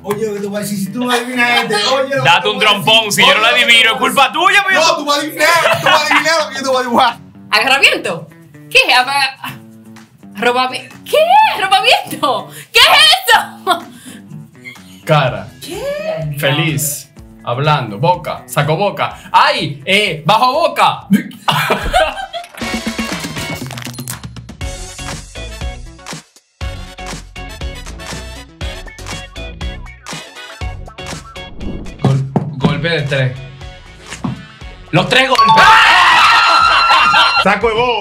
Oye, tú vas a decir, si tú no adivinas este, oye. Date un trompón, si yo no lo adivino, es culpa tuya, mío. No, tú vas a adivinar lo que yo te voy a dibujar. ¿Agarramiento? ¿Qué es? ¿Qué? ¿Robamiento? ¿Qué es eso? Cara. ¿Qué? Feliz. Hablando. Boca. Saco boca. ¡Ay! ¡Bajo boca! Golpe de 3. Los 3 golpes. Saco de bobo.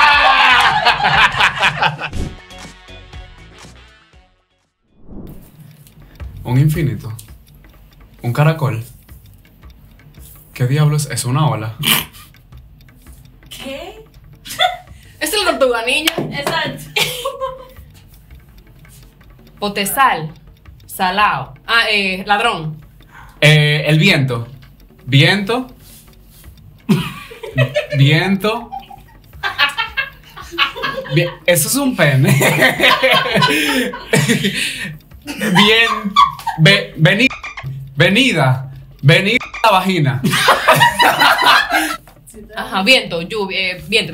Un infinito. Un caracol. ¿Qué diablos es una ola? ¿Qué? Es el tortuga ninja. Exacto. Potesal. Salao. Ladrón. El viento. Viento. Viento. Eso es un pene. Venida la vagina. Ajá, viento, lluvia, viento.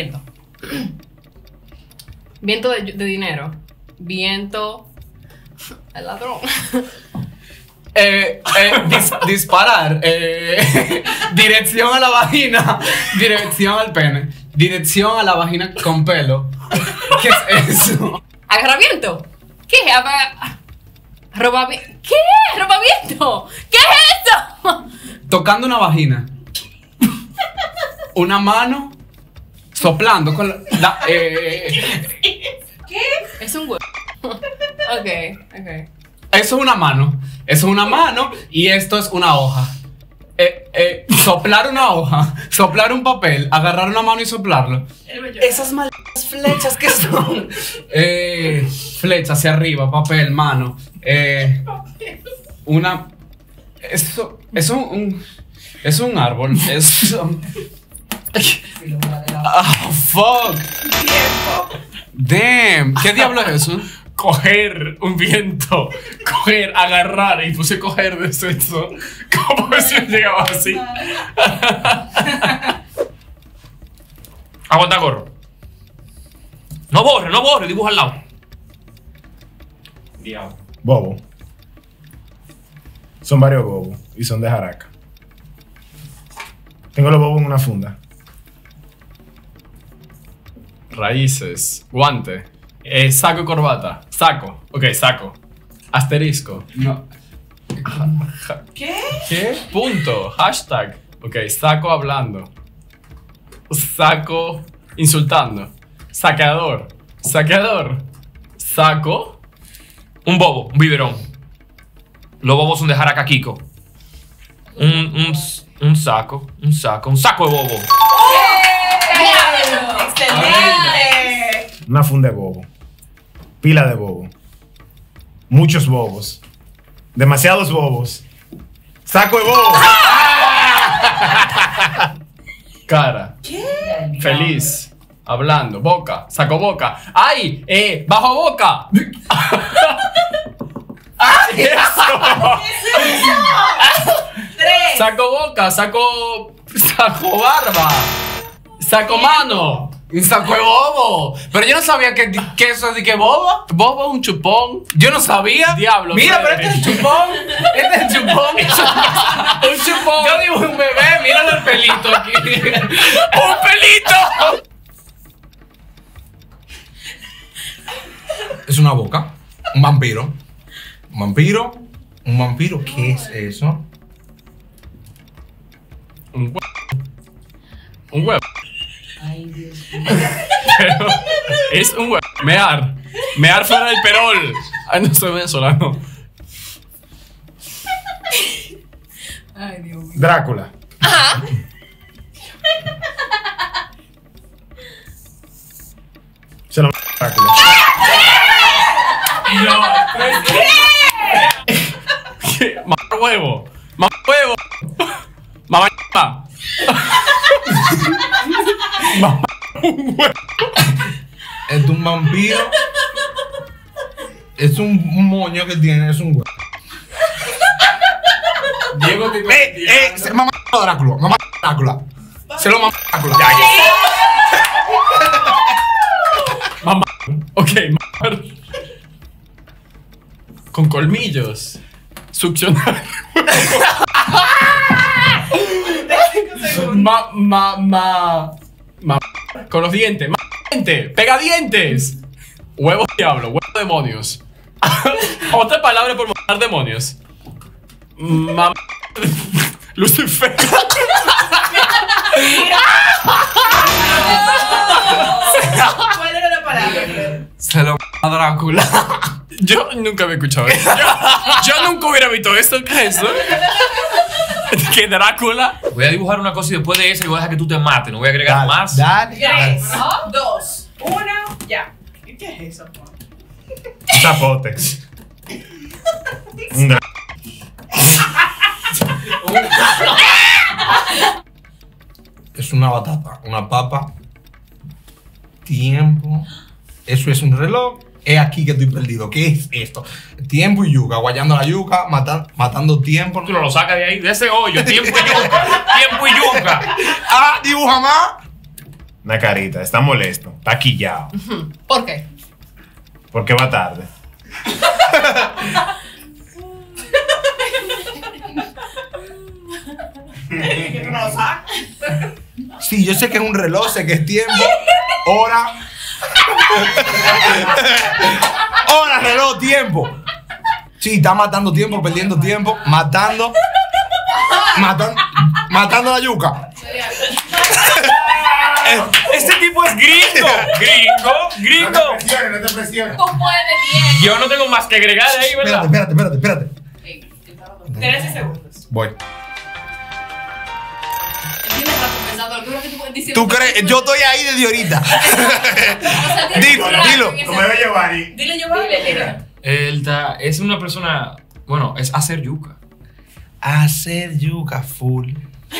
Viento de dinero. Viento. El ladrón. Disparar. Dirección a la vagina. Dirección al pene. Dirección a la vagina con pelo. ¿Qué es eso? ¿Agarramiento? ¿Qué es? ¿Qué? ¿Robamiento? ¿Qué es eso? Tocando una vagina. Una mano soplando con ¿Qué? Es un huevo. Ok. Eso es una mano. Eso es una mano y esto es una hoja. Soplar una hoja, soplar un papel, agarrar una mano y soplarlo. Esas malditas flechas que son. Flecha hacia arriba, papel, mano. Eso es un árbol. Fuck. Damn. ¿Qué diablo es eso? Coger un viento, coger, agarrar, y puse coger de sexo. ¿Cómo si llegaba así? Aguanta, gorro. No borre, dibuja al lado. Diablo. Bobo. Son varios bobos y son de Jaraca. Tengo los bobos en una funda. Raíces, guante. Saco y corbata. Saco. Ok, saco. Asterisco. No. ¿Qué? ¿Qué? Punto. Hashtag. Ok, saco hablando. Saco insultando. Saqueador. Saqueador. Saco. Un bobo, un biberón. Los bobos son de Jaraca Kiko. Un saco de bobo. ¡Excelente! Una funda de bobo. Pila de bobo. Muchos bobos. Demasiados bobos. Saco de bobo. Cara. ¿Qué? Feliz. Hablando. Boca. Saco boca. ¡Ay! ¡Bajo boca! ¡Ay! ¡Eso! Saco boca. Saco barba. Saco mano. Un saco de bobo. Pero yo no sabía que eso es de que bobo. Bobo es un chupón. Yo no sabía. Diablo. Mira, pero este es el chupón. Este es el chupón. Un chupón. Yo digo un bebé. Míralo el pelito aquí. ¡Un pelito! Es una boca. Un vampiro. Un vampiro. Un vampiro. ¿Qué es eso? Un huevo. Un huevo. Ay, Dios mío. Pero es un huevo. Mear. Mear fuera del perol. Ay, no soy venezolano. Ay, Dios mío. Drácula. Ajá. Se lo Drácula. No, ¿qué? Mamá huevo. Mamá huevo. Mamá. Mamá huevo. Es un vampiro. Es un moño que tiene. Es un huevo. Diego te Mamá Drácula. Mamá Drácula. Se lo mamá Drácula. Mamá. Ok, mamá. Con colmillos. Succionar. Con los dientes. Diente. Pegadientes. Huevos diablo. Huevos demonios. Otra palabra por matar demonios. Lucifer. ¿Cuál era la palabra? Se lo a Drácula. Yo nunca había escuchado eso. Yo nunca hubiera visto esto. ¿Qué es eso? ¿Que Drácula? Voy a dibujar una cosa y después de esa yo voy a dejar que tú te mates. No voy a agregar más. Dale. 3, 2, 1, ya. ¿Qué es eso? Un zapotex. Un gran. Es una batata, una papa. Tiempo. Eso es un reloj. Es aquí que estoy perdido. ¿Qué es esto? Tiempo y yuca. Guayando la yuca, matando tiempo. Tú no lo sacas de ahí, de ese hoyo. Tiempo y yuca. Tiempo y yuca. Ah, dibuja más. Una carita. Está molesto. Está quillado. ¿Por qué? Porque va tarde. Que tú no lo sabes. Sí, yo sé que es un reloj, sé que es tiempo, hora. Hora, reloj, tiempo. Sí, está matando tiempo, perdiendo tiempo, matando la yuca. Este tipo es gringo. Gringo. No te presiones. Tú puedes, Diego. Yo no tengo más que agregar ahí, ¿verdad? Espérate. 13 segundos. Voy. Tiene rato pensando, lo que tú puedes decir. ¿Tú crees? Yo estoy ahí desde ahorita. Dilo. Como debe Giovanni. Dile, Giovanni. Es una persona. Bueno, es hacer yuca. Hacer yuca full.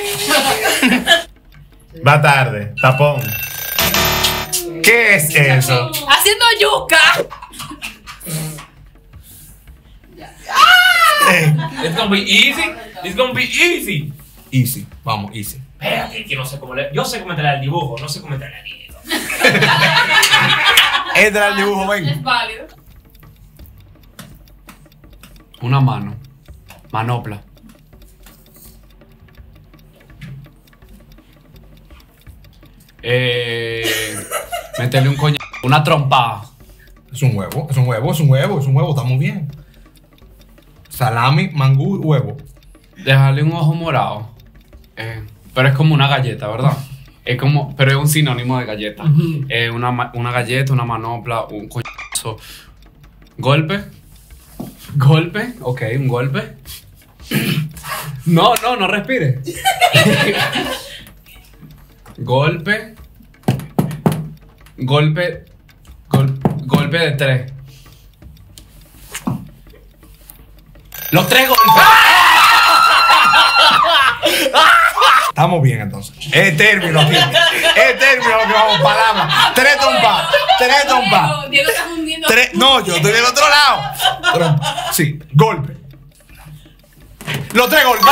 Va tarde. Tapón. ¿Qué es eso? Haciendo yuca. It's gonna be easy. It's gonna be easy. Easy, vamos, easy. Espérate, que no sé cómo le. Yo sé cómo entregar el dibujo, no sé cómo entregar el dibujo. Entra el dibujo, ven. Es válido. Una mano. Manopla. Meterle un coñazo. Una trompada. Es un huevo. Está muy bien. Salami, mangú, huevo. Dejarle un ojo morado. Pero es como una galleta, ¿verdad? Es como, pero es un sinónimo de galleta. Una galleta, una manopla, un coñazo. Golpe. Golpe. Ok, un golpe. No respire. Golpe. Golpe de 3. Los 3 golpes. Estamos bien entonces. Es término aquí. Es término que vamos palabras. 3 trompas. Diego está hundiendo. No, yo estoy del otro lado. Trompa. Sí, golpe. Los 3 golpes.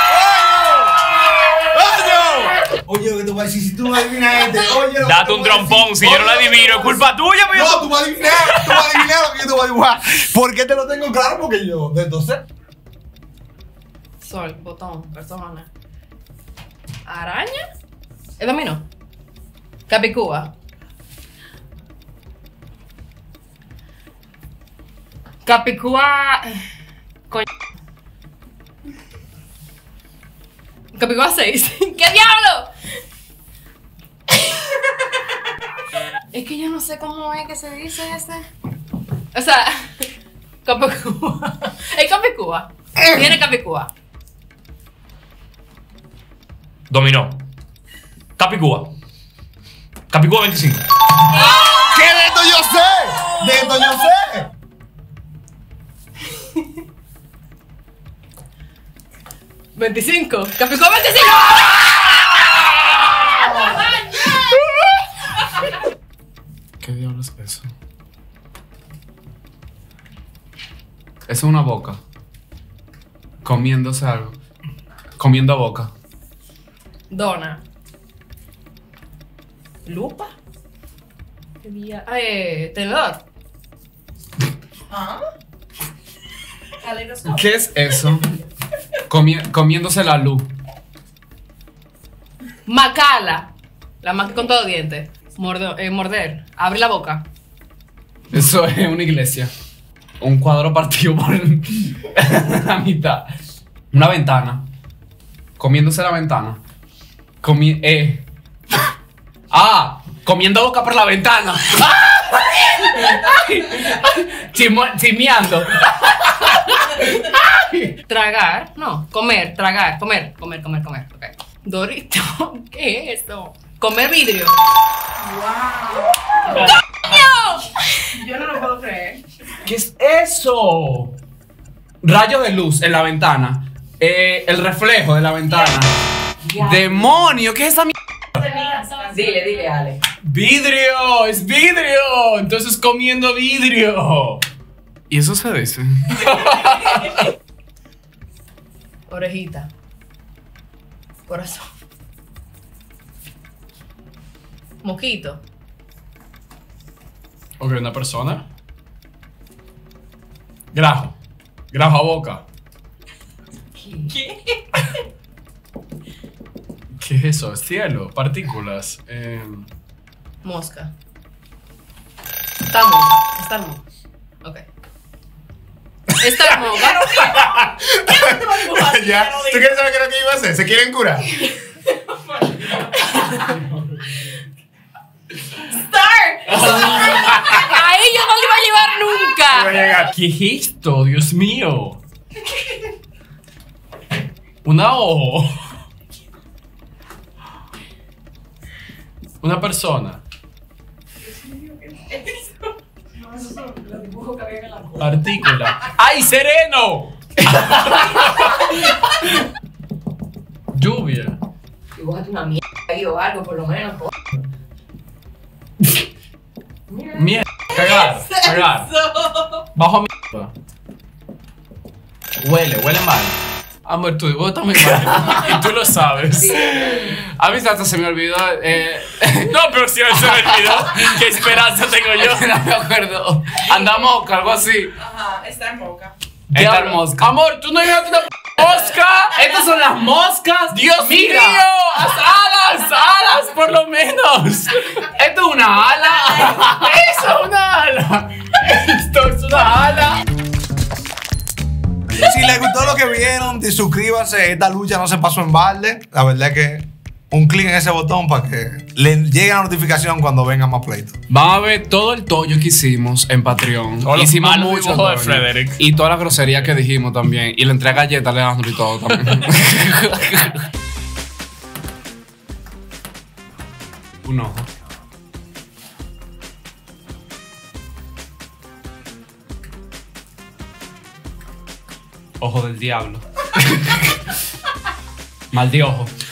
Oye, ¿qué te voy a decir? Si tú no adivinas este, oye. Date un trompón, si yo no lo adivino, es culpa tuya, pero No, tú vas a adivinar lo que yo te voy a dibujar. ¿Por qué te lo tengo claro? Porque yo, entonces. Sol, botón, persona. Araña. ¿Es dominó? Capicúa. Capicúa. Coño. Capicúa 6. ¿Qué diablo? Es que yo no sé cómo es que se dice ese. O sea, Capicúa. Es Capicúa. Tiene Capicúa. dominó. Capicúa. Capicúa 25. ¿Qué de esto yo sé? De esto yo sé. ¿25? ¡Capicúa 25! ¿Qué diablos es eso? Eso es una boca. Comiéndose algo. Comiendo boca. Dona. Lupa. ¿Qué día? Tenedor. ¿Ah? Caleidoscopio. ¿Qué es eso? Comiéndose la luz. Macala. Con todo diente. Morder. Abre la boca. Eso es una iglesia. Un cuadro partido por la mitad. Una ventana. Comiéndose la ventana. Comiendo boca por la ventana. Chismeando. Tragar. No. Comer. Tragar. Comer. Ok. Dorito. ¿Qué es eso? Comer vidrio. Yo no lo puedo creer. ¿Qué es eso? Rayo de luz en la ventana. El reflejo de la ventana. ¡Demonio! ¿Qué es esa mierda? Dile, Ale. ¡Vidrio! ¡Es vidrio! Entonces comiendo vidrio. ¿Y eso se dice? Orejita. Corazón. Moquito. Ok, una persona. Grajo. Grajo a boca. ¿Qué? ¿Qué es eso? Cielo, partículas. Mosca. Está moca. Ok. Está moca. Ya. ¿Tú quieres saber qué es lo que iba a hacer? ¿Se quieren curar? Ahí yo no le iba a llevar Iba a nunca. llegar. ¿Qué es esto? Dios mío. Una ojo. Una persona. Partícula. ¡Ay, sereno! Lluvia. Dibújate una mierda ahí o algo, por lo menos. Mierda. Cagar. Bajo mierda. Huele mal. Amor, tu dibujo está muy mal. Y tú lo sabes. A mí hasta se me olvidó. No, pero si se me olvidó. ¿Qué esperanza tengo yo? No me acuerdo. Andamos, algo así. Ajá, está en boca. Esta mosca. Amor, tú no dijiste una mosca. Estas son las moscas. Dios mío. Alas, por lo menos. Esto es una ala. Eso es una ala. Esto es una ala. Si les gustó lo que vieron, suscríbanse. Esta lucha no se pasó en balde. La verdad es que un clic en ese botón para que les llegue la notificación cuando venga más pleitos. Van a ver todo el tollo que hicimos en Patreon. Todos los Hicimos malos mucho dibujos de tollo. Frederick. Y toda la grosería que dijimos también. Y le entré galletas a Alejandro y todo también. Un ojo. Ojo del diablo. Mal de ojo.